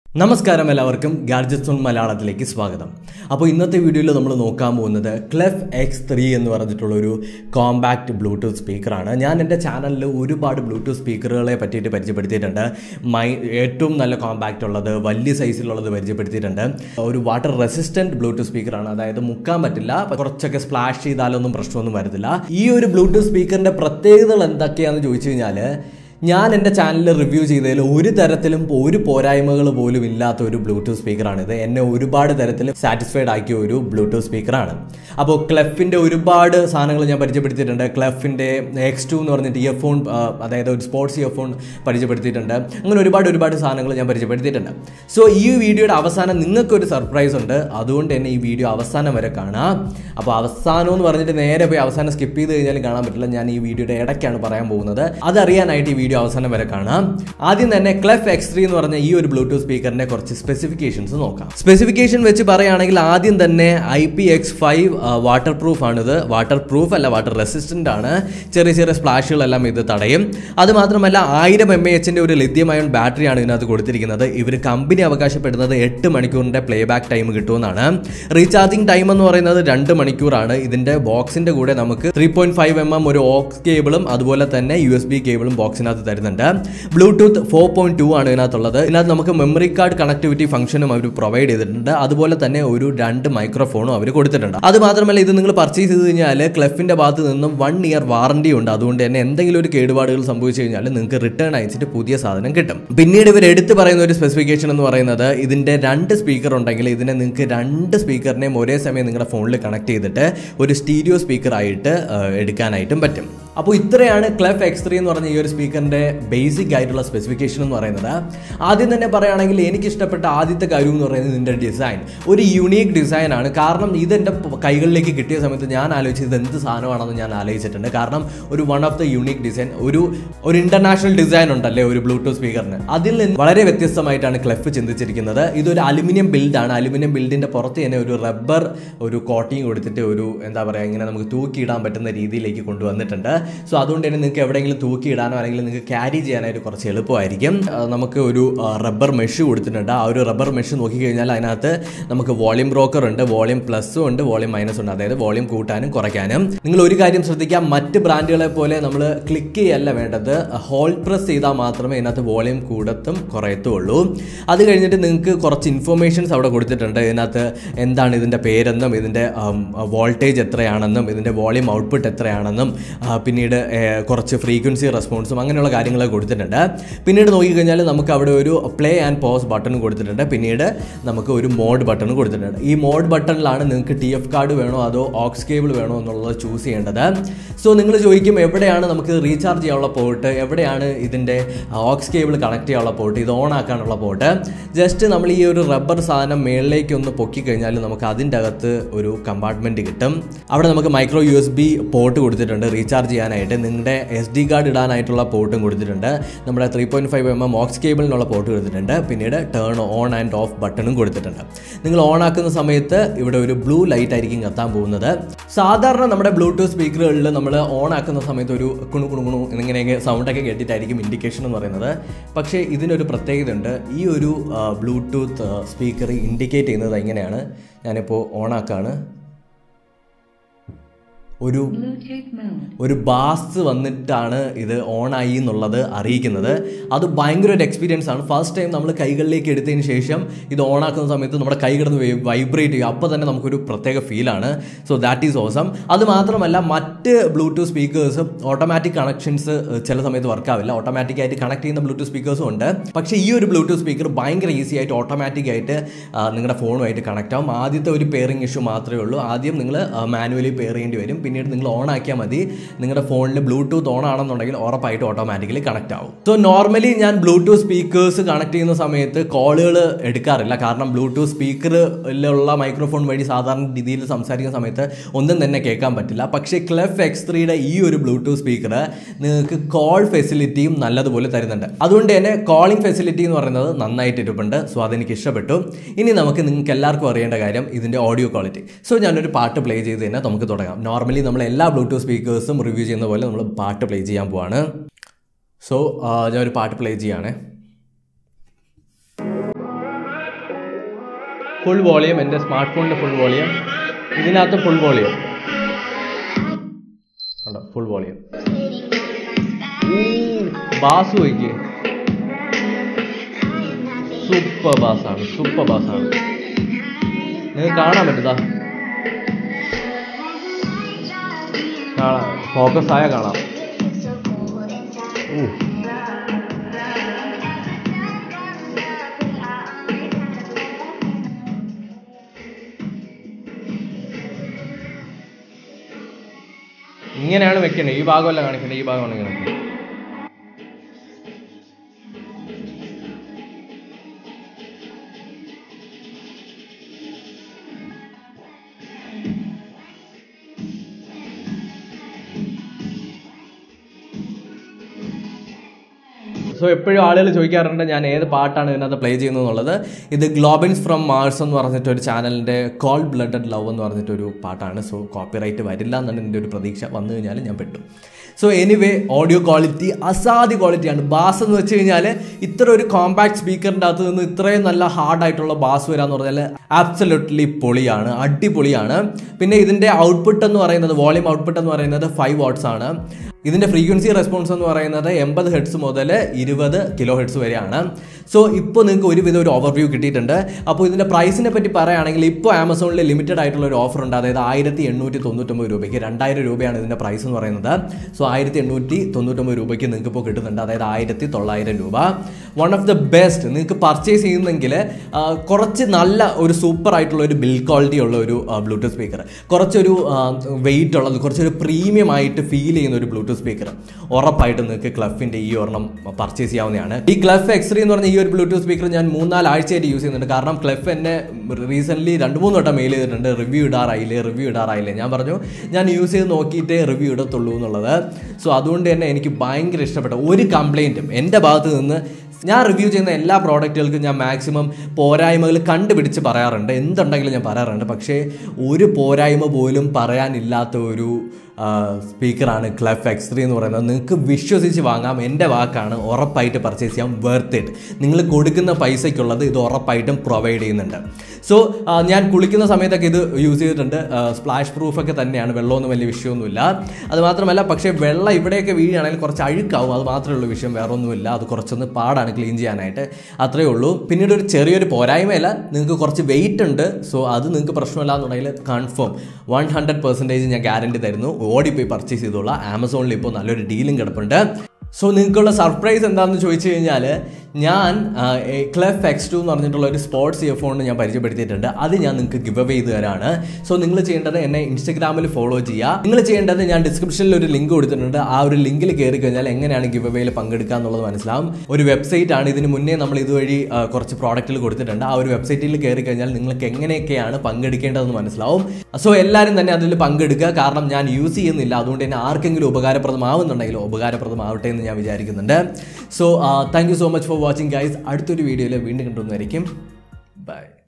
നമസ്കാരം എല്ലാവർക്കും gadgets on മലയാളത്തിലേക്ക് സ്വാഗതം. അപ്പോൾ ഇന്നത്തെ വീഡിയോയിൽ നമ്മൾ നോക്കാൻ പോകുന്നത് ക്ലെഫ് X3 എന്ന് പറഞ്ഞിട്ടുള്ള ഒരു കോമ്പാക്റ്റ് ബ്ലൂടൂത്ത് സ്പീക്കറാണ്. ഞാൻ എൻ്റെ ചാനലിൽ ഒരുപാട് ബ്ലൂടൂത്ത് സ്പീക്കറുകളെ പറ്റിയിട്ട് പരിചയപ്പെടുത്തിയിട്ടുണ്ട്. ഏറ്റവും നല്ല കോമ്പാക്റ്റ് ഉള്ളത്, വലിയ സൈസിലുള്ളത് പരിചയപ്പെടുത്തിയിട്ടുണ്ട്. ഒരു വാട്ടർ റെസിസ്റ്റൻറ്റ് ബ്ലൂടൂത്ത് സ്പീക്കറാണ്, അതായത് മുക്കാൻ പറ്റില്ല, കുറച്ചൊക്കെ സ്പ്ലാഷ് ചെയ്താലൊന്നും പ്രശ്നമൊന്നും വരുന്നില്ല. ഈ ഒരു ബ്ലൂടൂത്ത് സ്പീക്കറിൻ്റെ പ്രത്യേകതകൾ എന്തൊക്കെയാണെന്ന് ചോദിച്ചു കഴിഞ്ഞാൽ, ഞാൻ എൻ്റെ ചാനലിൽ റിവ്യൂ ചെയ്തതിൽ ഒരു തരത്തിലും ഒരു പോരായ്മകൾ പോലും ഇല്ലാത്ത ഒരു ബ്ലൂടൂത്ത് സ്പീക്കറാണിത്. എന്നെ ഒരുപാട് തരത്തിൽ സാറ്റിസ്ഫൈഡ് ആക്കിയ ഒരു ബ്ലൂടൂത്ത് സ്പീക്കറാണ്. അപ്പോൾ ക്ലെഫിൻ്റെ ഒരുപാട് സാധനങ്ങൾ ഞാൻ പരിചയപ്പെടുത്തിയിട്ടുണ്ട്. ക്ലെഫിൻ്റെ X2 എന്ന് പറഞ്ഞിട്ട് ഇയർഫോൺ, അതായത് ഒരു സ്പോർട്സ് ഇയർഫോൺ പരിചയപ്പെടുത്തിയിട്ടുണ്ട്. അങ്ങനെ ഒരുപാട് സാധനങ്ങൾ ഞാൻ പരിചയപ്പെടുത്തിയിട്ടുണ്ട്. സോ ഈ വീഡിയോയുടെ അവസാനം നിങ്ങൾക്കൊരു സർപ്രൈസ് ഉണ്ട്, അതുകൊണ്ട് തന്നെ ഈ വീഡിയോ അവസാനം വരെ കാണാം. അപ്പോൾ അവസാനം എന്ന് പറഞ്ഞിട്ട് നേരെ പോയി അവസാനം സ്കിപ്പ് ചെയ്ത് കഴിഞ്ഞാൽ കാണാൻ പറ്റില്ല. ഞാൻ ഈ വീഡിയോയുടെ ഇടയ്ക്കാണ് പറയാൻ പോകുന്നത്. അതറിയാനായിട്ട് ഈ വീഡിയോ അവസാനം വരെ കാണാം. ആദ്യം തന്നെ ക്ലെഫ് X3 എന്ന് പറഞ്ഞ ഈ ഒരു ബ്ലൂടൂത്ത് സ്പീക്കറിന്റെ കുറച്ച് സ്പെസിഫിക്കേഷൻസ് നോക്കാം. സ്പെസിഫിക്കേഷൻ വെച്ച് പറയുകയാണെങ്കിൽ ആദ്യം തന്നെ IPX5 വാട്ടർ പ്രൂഫ് ആണിത്. വാട്ടർ പ്രൂഫ് അല്ല, വാട്ടർ റെസിസ്റ്റന്റ് ആണ്. ചെറിയ സ്പ്ലാഷുകളെല്ലാം ഇത് തടയും. അതുമാത്രമല്ല 1000 mAh ഒരു ലിഥിയം അയോൺ ബാറ്ററിയാണ് ഇതിനകത്ത് കൊടുത്തിരിക്കുന്നത്. ഇവർ കമ്പനി അവകാശപ്പെടുന്നത് 8 മണിക്കൂറിന്റെ പ്ലേ ബാക്ക് ടൈം കിട്ടുമെന്നാണ്. റീചാർജിങ് ടൈം എന്ന് പറയുന്നത് 2 മണിക്കൂറാണ്. ഇതിന്റെ ബോക്സിന്റെ കൂടെ നമുക്ക് 3.5 mm ഒരു ഓക്സ് കേബിളും അതുപോലെ തന്നെ USB കേബിളും ബോക്സിനകത്ത് തരുന്നുണ്ട്. ബ്ലൂടൂത്ത് 4.2 ആണ് ഇതിനകത്തുള്ളത്. ഇതിനകത്ത് നമുക്ക് മെമ്മറി കാർഡ് കണക്ടിവിറ്റി ഫംഗ്ഷനും അവർ പ്രൊവൈഡ് ചെയ്തിട്ടുണ്ട്. അതുപോലെ തന്നെ ഒരു 2 മൈക്രോഫോണും അവർ കൊടുത്തിട്ടുണ്ട്. അത് മാത്രമല്ല ഇത് നിങ്ങൾ പർച്ചേസ് ചെയ്ത് കഴിഞ്ഞാൽ ക്ലെഫിന്റെ ഭാഗത്ത് നിന്നും 1 ഇയർ വാറണ്ടി ഉണ്ട്. അതുകൊണ്ട് തന്നെ എന്തെങ്കിലും ഒരു കേടുപാടുകൾ സംഭവിച്ചു കഴിഞ്ഞാൽ നിങ്ങൾക്ക് റിട്ടേൺ അയച്ചിട്ട് പുതിയ സാധനം കിട്ടും. പിന്നീട് ഇവർ എടുത്ത് പറയുന്ന ഒരു സ്പെസിഫിക്കേഷൻ എന്ന് പറയുന്നത്, ഇതിന്റെ 2 സ്പീക്കർ ഉണ്ടെങ്കിൽ ഇതിനെ നിങ്ങൾക്ക് 2 സ്പീക്കറിനെയും ഒരേ സമയം നിങ്ങളുടെ ഫോണിൽ കണക്ട് ചെയ്തിട്ട് ഒരു സ്റ്റീരിയോ സ്പീക്കർ ആയിട്ട് എടുക്കാനായിട്ടും പറ്റും. അപ്പോൾ ഇത്രയാണ് ക്ലെഫ് X3 എന്ന് പറഞ്ഞ ഈ ഒരു സ്പീക്കറിന്റെ ബേസിക് ആയിട്ടുള്ള സ്പെസിഫിക്കേഷൻ എന്ന് പറയുന്നത്. ആദ്യം തന്നെ പറയുകയാണെങ്കിൽ എനിക്ക് ഇഷ്ടപ്പെട്ട ആദ്യത്തെ കാര്യം എന്ന് പറയുന്നത് ഇതിൻ്റെ ഡിസൈൻ. ഒരു യുണീക്ക് ഡിസൈൻ ആണ്. കാരണം ഇതെൻ്റെ കൈകളിലേക്ക് കിട്ടിയ സമയത്ത് ഞാൻ ആലോചിച്ചത് എന്ത് സാധനമാണെന്ന് ഞാൻ ആലോചിച്ചിട്ടുണ്ട്. കാരണം ഒരു one of the unique design, ഒരു ഇന്റർനാഷണൽ ഡിസൈൻ ഉണ്ടല്ലേ ഒരു ബ്ലൂടൂത്ത് സ്പീക്കറിന്, അതിൽ നിന്ന് വളരെ വ്യത്യസ്തമായിട്ടാണ് ക്ലെഫ് ചിന്തിച്ചിരിക്കുന്നത്. ഇതൊരു അലുമിനിയം ബിൽഡാണ്. അലുമിനിയം ബിൽഡിന്റെ പുറത്ത് തന്നെ ഒരു റബ്ബർ ഒരു കോട്ടിങ് കൊടുത്തിട്ട് ഒരു എന്താ പറയുക, ഇങ്ങനെ നമുക്ക് തൂക്കിയിടാൻ പറ്റുന്ന രീതിയിലേക്ക് കൊണ്ടുവന്നിട്ടുണ്ട്. സോ അതുകൊണ്ട് തന്നെ നിങ്ങൾക്ക് എവിടെയെങ്കിലും തൂക്കിയിടാനോ അല്ലെങ്കിൽ നിങ്ങൾക്ക് ക്യാരി ചെയ്യാനായിട്ട് കുറച്ച് എളുപ്പമായിരിക്കും. നമുക്ക് ഒരു റബ്ബർ മെഷ് കൊടുത്തിട്ടുണ്ട്. ആ ഒരു റബ്ബർ മെഷ് നോക്കിക്കഴിഞ്ഞാൽ അതിനകത്ത് നമുക്ക് വോളിയം ബ്രോക്കർ ഉണ്ട്, വോളിയം പ്ലസും ഉണ്ട്, വോളിയം മൈനസും ഉണ്ട്. അതായത് വോളിയം കൂട്ടാനും കുറയ്ക്കാനും. നിങ്ങൾ ഒരു കാര്യം ശ്രദ്ധിക്കാം, മറ്റ് ബ്രാൻഡുകളെ പോലെ നമ്മൾ ക്ലിക്ക് ചെയ്യല്ല വേണ്ടത്, ഹോൾഡ് പ്രസ് ചെയ്താൽ മാത്രമേ ഇതിനകത്ത് വോളിയം കൂടത്തും കുറയത്തുള്ളൂ. അത് കഴിഞ്ഞിട്ട് നിങ്ങൾക്ക് കുറച്ച് ഇൻഫർമേഷൻസ് അവിടെ കൊടുത്തിട്ടുണ്ട്. ഇതിനകത്ത് എന്താണ് ഇതിൻ്റെ പേരെന്നും ഇതിൻ്റെ വോൾട്ടേജ് എത്രയാണെന്നും ഇതിൻ്റെ വോളിയം ഔട്ട്പുട്ട് എത്രയാണെന്നും പിന്നീട് കുറച്ച് ഫ്രീക്വൻസി റെസ്പോൺസും അങ്ങനെയുള്ള കാര്യങ്ങളൊക്കെ കൊടുത്തിട്ടുണ്ട്. പിന്നീട് നോക്കിക്കഴിഞ്ഞാൽ നമുക്ക് അവിടെ ഒരു പ്ലേ ആൻഡ് പോസ് ബട്ടൺ കൊടുത്തിട്ടുണ്ട്. പിന്നീട് നമുക്ക് ഒരു മോഡ് ബട്ടൺ കൊടുത്തിട്ടുണ്ട്. ഈ മോഡ് ബട്ടണിലാണ് നിങ്ങൾക്ക് TF കാർഡ് വേണോ അതോ ഓക്സ് കേബിൾ വേണോ എന്നുള്ളത് ചൂസ് ചെയ്യേണ്ടത്. സോ നിങ്ങൾ ചോദിക്കും എവിടെയാണ് നമുക്ക് റീചാർജ് ചെയ്യാനുള്ള പോർട്ട്, എവിടെയാണ് ഇതിൻ്റെ ഓക്സ് കേബിൾ കണക്ട് ചെയ്യാനുള്ള പോർട്ട്, ഇത് ഓൺ ആക്കാനുള്ള പോർട്ട്. ജസ്റ്റ് നമ്മൾ ഈ ഒരു റബ്ബർ സാധനം മേളിലേക്ക് ഒന്ന് പൊക്കി കഴിഞ്ഞാൽ നമുക്ക് അതിൻ്റെ അകത്ത് ഒരു കമ്പാർട്ട്മെൻറ്റ് കിട്ടും. അവിടെ നമുക്ക് മൈക്രോ USB പോർട്ട് കൊടുത്തിട്ടുണ്ട് റീചാർജ് ചെയ്യാനായിട്ട്. നിങ്ങളുടെ SD കാർഡ് ഇടാനായിട്ടുള്ള പോർട്ടും കൊടുത്തിട്ടുണ്ട്. നമ്മുടെ 3.5 mm ഓക്സ് കേബിളിനുള്ള പോർട്ട് കൊടുത്തിട്ടുണ്ട്. പിന്നീട് ടേൺ ഓൺ ആൻഡ് ഓഫ് ബട്ടണും കൊടുത്തിട്ടുണ്ട്. നിങ്ങൾ ഓൺ ആക്കുന്ന സമയത്ത് ഇവിടെ ഒരു ബ്ലൂ ലൈറ്റ് ആയിരിക്കും കത്താൻ പോകുന്നത്. സാധാരണ നമ്മുടെ ബ്ലൂടൂത്ത് സ്പീക്കറുകളിൽ നമ്മൾ ഓൺ ആക്കുന്ന സമയത്ത് ഒരു കുണു എന്നിങ്ങനെയൊക്കെ സൗണ്ടൊക്കെ കേട്ടിട്ടായിരിക്കും ഇൻഡിക്കേഷൻ എന്ന് പറയുന്നത്. പക്ഷേ ഇതിനൊരു പ്രത്യേകത ഉണ്ട്. ഈ ഒരു ബ്ലൂടൂത്ത് സ്പീക്കർ ഇൻഡിക്കേറ്റ് ചെയ്യുന്നത് എങ്ങനെയാണ്, ഞാനിപ്പോൾ ഓൺ ആക്കാണ്. ഒരു ബാസ് വന്നിട്ടാണ് ഇത് ഓണായി എന്നുള്ളത് അറിയിക്കുന്നത്. അത് ഭയങ്കര ഒരു എക്സ്പീരിയൻസ് ആണ്. ഫസ്റ്റ് ടൈം നമ്മൾ കൈകളിലേക്ക് എടുത്തതിന് ശേഷം ഇത് ഓണാക്കുന്ന സമയത്ത് നമ്മുടെ കൈ കിടന്ന് വൈബ്രേറ്റ് ചെയ്യും. അപ്പോൾ തന്നെ നമുക്കൊരു പ്രത്യേക ഫീലാണ്. So that is awesome. അത് മാത്രമല്ല മറ്റ് ബ്ലൂടൂത്ത് സ്പീക്കേഴ്സും ഓട്ടോമാറ്റിക് കണക്ഷൻസ് ചില സമയത്ത് വർക്കാവില്ല. ഓട്ടോമാറ്റിക്കായിട്ട് കണക്ട് ചെയ്യുന്ന ബ്ലൂടൂത്ത് സ്പീക്കേഴ്സും ഉണ്ട്. പക്ഷേ ഈ ഒരു ബ്ലൂടൂത്ത് സ്പീക്കർ ഭയങ്കര ഈസി ആയിട്ട് ഓട്ടോമാറ്റിക്കായിട്ട് നിങ്ങളുടെ ഫോണുമായിട്ട് കണക്ട് ആവും. ആദ്യത്തെ ഒരു പെയറിംഗ് ഇഷ്യൂ മാത്രമേ ഉള്ളൂ. ആദ്യം നിങ്ങൾ മാനുവലി പെയർ ചെയ്യേണ്ടി വരും. പിന്നീട് നിങ്ങൾ ഓൺ ആക്കിയാൽ മതി. നിങ്ങളുടെ ഫോണിൽ ബ്ലൂടൂത്ത് ഓൺ ആണെന്നുണ്ടെങ്കിൽ ഉറപ്പായിട്ട് ഓട്ടോമാറ്റിക്കലി കണക്ട് ആവും. സോ നോർമലി ഞാൻ ബ്ലൂടൂത്ത് സ്പീക്കേഴ്സ് കണക്ട് ചെയ്യുന്ന സമയത്ത് കോളുകൾ എടുക്കാറില്ല. കാരണം ബ്ലൂടൂത്ത് സ്പീക്കറിലുള്ള മൈക്രോഫോൺ വഴി സാധാരണ രീതിയിൽ സംസാരിക്കുന്ന സമയത്ത് ഒന്നും തന്നെ കേൾക്കാൻ പറ്റില്ല. പക്ഷേ ക്ലെഫ് X3യുടെ ഈ ഒരു ബ്ലൂടൂത്ത് സ്പീക്കർ നിങ്ങൾക്ക് കോൾ ഫെസിലിറ്റിയും നല്ലതുപോലെ തരുന്നുണ്ട്. അതുകൊണ്ട് തന്നെ കോളിംഗ് ഫെസിലിറ്റി എന്ന് പറയുന്നത് നന്നായിട്ട് ഇരിപ്പുണ്ട്. സോ അതെനിക്ക് ഇഷ്ടപ്പെട്ടു. ഇനി നമുക്ക് നിങ്ങൾക്ക് എല്ലാവർക്കും അറിയേണ്ട കാര്യം ഇതിൻ്റെ ഓഡിയോ ക്വാളിറ്റി. സോ ഞാനൊരു പാട്ട് പ്ലേ ചെയ്ത് തന്നെ നമുക്ക് തുടങ്ങാം. നോർമലി നമ്മൾ എല്ലാ ബ്ലൂടൂത്ത് സ്പീക്കേഴ്സും റിവ്യൂ ചെയ്യുന്ന പോലെ നമ്മൾ പാട്ട് പ്ലേ ചെയ്യാൻ പോവാണ്. സോ ഞാനൊരു പാട്ട് പ്ലേ ചെയ്യാണ്. ഫുൾ വോളിയം, എൻ്റെ സ്മാർട്ട് ഫോണിൻ്റെ ഫുൾ വോളിയം, ഇതിനകത്ത് ഫുൾ വോളിയം കണ്ടോ, ഫുൾ വോളിയം. ബാസ് നോക്കിയേ, സൂപ്പർ ബാസാണ്, സൂപ്പർ ബാസാണ്. നിങ്ങൾക്ക് കാണാൻ പറ്റുതാ, കാണാം, ഫോക്കസ് ആയാൽ കാണാം. ഇങ്ങനെയാണ് വെക്കേണ്ടത്, ഈ ഭാഗമല്ല കാണിക്കേണ്ടത്, ഈ ഭാഗമാണ് കാണിക്കേണ്ടത്. സോ എപ്പോഴും ആളുകൾ ചോദിക്കാറുണ്ട് ഞാൻ ഏത് പാട്ടാണ് ഇതിനകത്ത് പ്ലേ ചെയ്യുന്നത് എന്നുള്ളത്. ഇത് ഗ്ലോബിൻസ് ഫ്രം മാർസ് എന്ന് പറഞ്ഞിട്ടൊരു ചാനലിൻ്റെ കോൾഡ് ബ്ലഡഡ് ലവ് എന്ന് പറഞ്ഞിട്ടൊരു പാട്ടാണ്. സോ കോപ്പിറൈറ്റ് വരില്ല എന്നാണ് എൻ്റെ ഒരു പ്രതീക്ഷ. വന്നു കഴിഞ്ഞാൽ ഞാൻ പെട്ടു. സോ എനിവേ, ഓഡിയോ ക്വാളിറ്റി അസാധ്യ ക്വാളിറ്റിയാണ്. ബാസ് എന്ന് വെച്ച് കഴിഞ്ഞാൽ ഇത്ര ഒരു കോമ്പാക്ട് സ്പീക്കറിൻ്റെ അകത്ത് നിന്ന് ഇത്രയും നല്ല ഹാർഡായിട്ടുള്ള ബാസ് വരാമെന്ന് പറഞ്ഞാൽ ആബ്സല്യൂട്ട്ലി പൊളിയാണ്, അടിപൊളിയാണ്. പിന്നെ ഇതിൻ്റെ ഔട്ട്പുട്ട് എന്ന് പറയുന്നത്, വോളിയം ഔട്ട്പുട്ട് എന്ന് പറയുന്നത് 5 watts ആണ്. ഇതിൻ്റെ ഫ്രീക്വൻസി റെസ്പോൺസ് എന്ന് പറയുന്നത് 80 Hz മുതൽ 20 kHz വരെയാണ്. സോ ഇപ്പോൾ നിങ്ങൾക്ക് ഒരുവിധം ഒരു ഓവർവ്യൂ കിട്ടിയിട്ടുണ്ട്. അപ്പോൾ ഇതിൻ്റെ പ്രൈസിനെ പറ്റി പറയുകയാണെങ്കിൽ ഇപ്പോൾ ആമസോണിൽ ലിമിറ്റഡ് ആയിട്ടുള്ള ഒരു ഓഫർ ഉണ്ട്. അതായത് 1899 രൂപയ്ക്ക്, 2000 രൂപയാണ് ഇതിൻ്റെ പ്രൈസ് എന്ന് പറയുന്നത്. സോ 1899 രൂപയ്ക്ക് നിങ്ങൾക്ക് ഇപ്പോൾ കിട്ടുന്നുണ്ട്, അതായത് 1900 രൂപ. One of the best. നിങ്ങൾക്ക് പർച്ചേസ് ചെയ്യുന്നെങ്കിൽ കുറച്ച് നല്ല ഒരു സൂപ്പർ ആയിട്ടുള്ള ഒരു ബിൽഡ് ക്വാളിറ്റി ഉള്ള ഒരു ബ്ലൂടൂത്ത് സ്പീക്കർ, കുറച്ചൊരു വെയിറ്റ് ഉള്ളത്, കുറച്ചൊരു പ്രീമിയം ആയിട്ട് ഫീൽ ചെയ്യുന്ന ഒരു ബ്ലൂടൂത്ത് സ്പീക്കർ ഉറപ്പായിട്ട് നിങ്ങൾക്ക് ക്ലഫിൻ്റെ ഈ ഒരെണ്ണം പർച്ചേസ് ചെയ്യാവുന്നതാണ്. ഈ ക്ലഫ് X3 എന്ന് പറഞ്ഞ ഈ ഒരു ബ്ലൂടൂത്ത് സ്പീക്കർ ഞാൻ 3-4 ആഴ്ചയായിട്ട് യൂസ് ചെയ്യുന്നുണ്ട്. കാരണം ക്ലഫ് എന്നെ റീസെൻ്റ്ലി 2-3 വട്ടം മെയിൽ ചെയ്തിട്ടുണ്ട്, റിവ്യൂ ഇടാറായില്ലേ. ഞാൻ പറഞ്ഞു ഞാൻ യൂസ് ചെയ്ത് നോക്കിയിട്ടേ റിവ്യൂ ഇടത്തുള്ളൂ എന്നുള്ളത്. സോ അതുകൊണ്ട് തന്നെ എനിക്ക് ഭയങ്കര ഇഷ്ടപ്പെട്ട ഒരു കംപ്ലയിൻറ്റും എൻ്റെ ഭാഗത്ത് നിന്ന്, ഞാൻ റിവ്യൂ ചെയ്യുന്ന എല്ലാ പ്രോഡക്റ്റുകൾക്കും ഞാൻ മാക്സിമം പോരായ്മകൾ കണ്ടുപിടിച്ച് പറയാറുണ്ട്, എന്തുണ്ടെങ്കിലും ഞാൻ പറയാറുണ്ട്. പക്ഷേ ഒരു പോരായ്മ പോലും പറയാനില്ലാത്ത ഒരു സ്പീക്കറാണ് ക്ലഫ് X3 എന്ന് പറയുന്നത്. നിങ്ങൾക്ക് വിശ്വസിച്ച് വാങ്ങാം, എൻ്റെ വാക്കാണ്, ഉറപ്പായിട്ട് പർച്ചേസ് ചെയ്യാം, വർത്ത് ഇറ്റ്. നിങ്ങൾ കൊടുക്കുന്ന പൈസയ്ക്കുള്ളത് ഇത് ഉറപ്പായിട്ടും പ്രൊവൈഡ് ചെയ്യുന്നുണ്ട്. സോ ഞാൻ കുളിക്കുന്ന സമയത്തൊക്കെ ഇത് യൂസ് ചെയ്തിട്ടുണ്ട്. സ്പ്ലാഷ് പ്രൂഫൊക്കെ തന്നെയാണ്, വെള്ളമൊന്നും വലിയ വിഷയമൊന്നുമില്ല. അതുമാത്രമല്ല, പക്ഷേ വെള്ളം ഇവിടെയൊക്കെ വീഴുകയാണെങ്കിൽ കുറച്ച് അഴുക്കാവും, അത് മാത്രമേ ഉള്ളൂ വിഷയം, വേറെ ഒന്നുമില്ല. അത് കുറച്ചൊന്ന് പാടാണ് ക്ലീൻ ചെയ്യാനായിട്ട്, അത്രയേ ഉള്ളൂ. പിന്നീട് ഒരു ചെറിയൊരു പോരായ്മയല്ല, നിങ്ങൾക്ക് കുറച്ച് വെയിറ്റ് ഉണ്ട്. സോ അത് നിങ്ങൾക്ക് പ്രശ്നമില്ല എന്നുണ്ടെങ്കിൽ കൺഫേം 100% ഞാൻ ഗ്യാരണ്ടി തരുന്നു, ഓടിപ്പോയി പർച്ചേസ് ചെയ്തോളാം. ആമസോണിൽ ഇപ്പോൾ നല്ലൊരു ഡീലും കിടപ്പുണ്ട്. സോ നിങ്ങൾക്കുള്ള സർപ്രൈസ് എന്താണെന്ന് ചോദിച്ചു കഴിഞ്ഞാൽ, ഞാൻ ക്ലഫ് X2 എന്ന് പറഞ്ഞിട്ടുള്ള ഒരു സ്പോർട്സ് ഇയർഫോൺ ഞാൻ പരിചയപ്പെടുത്തിയിട്ടുണ്ട്. അത് ഞാൻ നിങ്ങൾക്ക് ഗിവ് അവേ ചെയ്ത് തരാണ്. സോ നിങ്ങൾ ചെയ്യേണ്ടത് എന്നെ ഇൻസ്റ്റഗ്രാമിൽ ഫോളോ ചെയ്യുക. നിങ്ങൾ ചെയ്യേണ്ടത്, ഞാൻ ഡിസ്ക്രിപ്ഷനിൽ ഒരു ലിങ്ക് കൊടുത്തിട്ടുണ്ട്, ആ ഒരു ലിങ്കിൽ കയറി കഴിഞ്ഞാൽ എങ്ങനെയാണ് ഗിവ് അവേയിൽ പങ്കെടുക്കുക എന്നുള്ളത് മനസ്സിലാവും. ഒരു വെബ്സൈറ്റ് ആണ്, ഇതിന് മുന്നേ നമ്മൾ ഇതുവഴി കുറച്ച് പ്രോഡക്റ്റുകൾ കൊടുത്തിട്ടുണ്ട്. ആ ഒരു വെബ്സൈറ്റിൽ കയറി കഴിഞ്ഞാൽ നിങ്ങൾക്ക് എങ്ങനെയൊക്കെയാണ് പങ്കെടുക്കേണ്ടതെന്ന് മനസ്സിലാവും. സോ എല്ലാവരും തന്നെ അതിൽ പങ്കെടുക്കുക. കാരണം ഞാൻ യൂസ് ചെയ്യുന്നില്ല, അതുകൊണ്ട് തന്നെ ആർക്കെങ്കിലും ഉപകാരപ്രദമാവുന്നുണ്ടെങ്കിൽ ഉപകാരപ്രദമാവട്ടെ എന്ന് ഞാൻ വിചാരിക്കുന്നുണ്ട്. So thank you so much for watching guys. അടുത്തൊരു വീഡിയോയിൽ വീണ്ടും കണ്ടുവന്നായിരിക്കും. ബൈ.